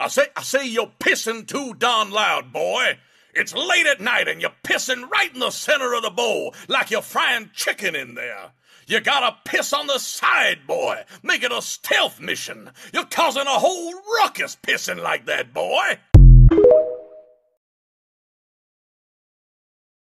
I say you're pissing too darn loud, boy. It's late at night and you're pissing right in the center of the bowl like you're frying chicken in there. You gotta piss on the side, boy. Make it a stealth mission. You're causing a whole ruckus pissing like that, boy.